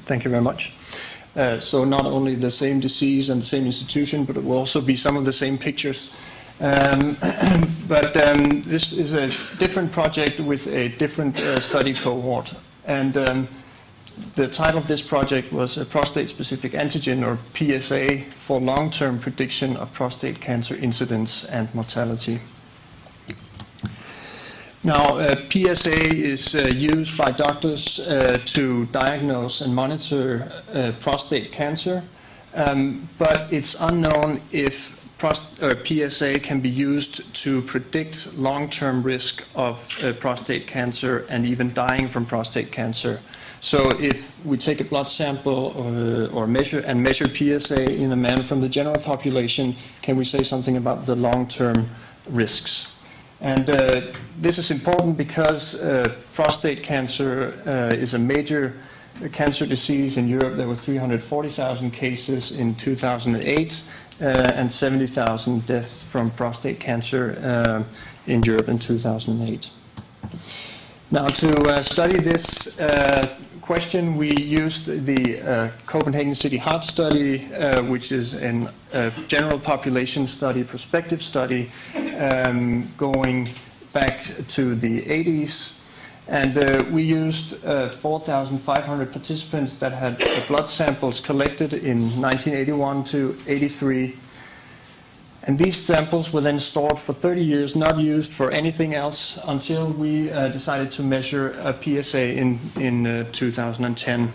Thank you very much. So not only the same disease and the same institution, but it will also be some of the same pictures. But this is a different project with a different study cohort. And the title of this project was a prostate-specific antigen, or PSA, for long-term prediction of prostate cancer incidence and mortality. Now, PSA is used by doctors to diagnose and monitor prostate cancer, but it's unknown if PSA can be used to predict long-term risk of prostate cancer and even dying from prostate cancer. So if we take a blood sample or measure PSA in a man from the general population, can we say something about the long-term risks? And this is important because prostate cancer is a major cancer disease in Europe. There were 340,000 cases in 2008 and 70,000 deaths from prostate cancer in Europe in 2008. Now, to study this question, we used the Copenhagen City Heart Study, which is a general population study, prospective study, going back to the 80s. And we used 4,500 participants that had blood samples collected in 1981 to 83. And these samples were then stored for 30 years, not used for anything else, until we decided to measure a PSA in 2010.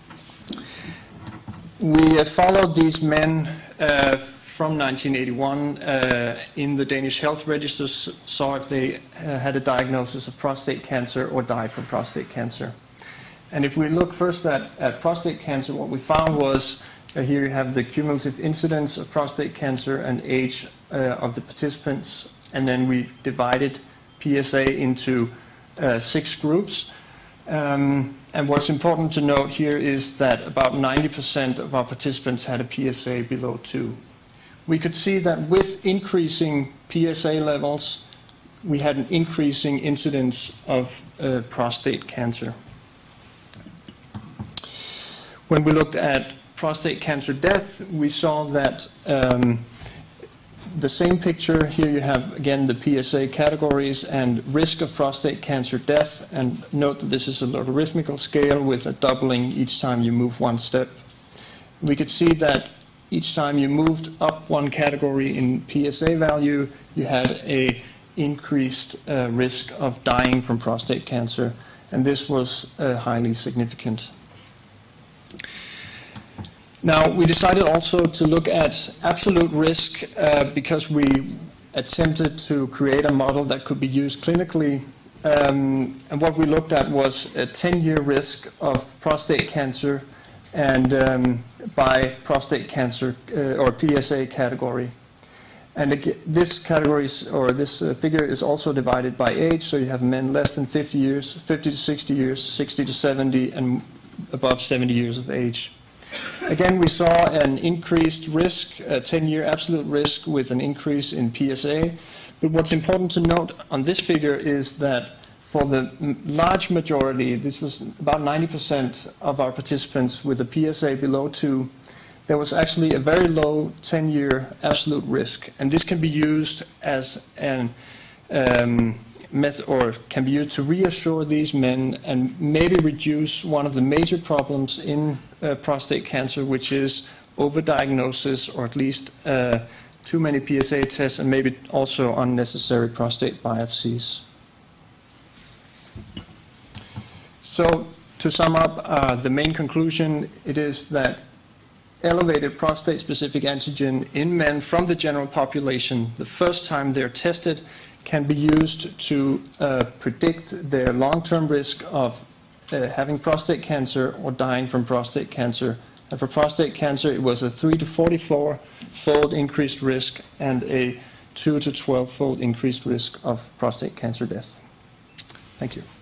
We followed these men from 1981 in the Danish health registers, saw if they had a diagnosis of prostate cancer or died from prostate cancer. And if we look first at prostate cancer, what we found was here you have the cumulative incidence of prostate cancer and age of the participants, and then we divided PSA into 6 groups. And what's important to note here is that about 90% of our participants had a PSA below 2. We could see that with increasing PSA levels, we had an increasing incidence of prostate cancer. When we looked at prostate cancer death, we saw that the same picture here. You have again the PSA categories and risk of prostate cancer death, and note that this is a logarithmical scale with a doubling each time you move one step. We could see that each time you moved up one category in PSA value, you had a increased risk of dying from prostate cancer, and this was highly significant. Now, we decided also to look at absolute risk because we attempted to create a model that could be used clinically. And what we looked at was a 10-year risk of prostate cancer and by prostate cancer or PSA category. And this figure is also divided by age, so you have men less than 50 years, 50 to 60 years, 60 to 70, and above 70 years of age. Again, we saw an increased risk, a 10-year absolute risk with an increase in PSA. But what's important to note on this figure is that for the large majority, this was about 90% of our participants with a PSA below 2, there was actually a very low 10-year absolute risk. And this can be used as an method, or can be used to reassure these men and maybe reduce one of the major problems in prostate cancer, which is overdiagnosis, or at least too many PSA tests, and maybe also unnecessary prostate biopsies. So to sum up, the main conclusion, it is that elevated prostate-specific antigen in men from the general population, the first time they're tested, can be used to predict their long-term risk of having prostate cancer or dying from prostate cancer. And for prostate cancer, it was a 3 to 44-fold increased risk and a 2 to 12-fold increased risk of prostate cancer death. Thank you.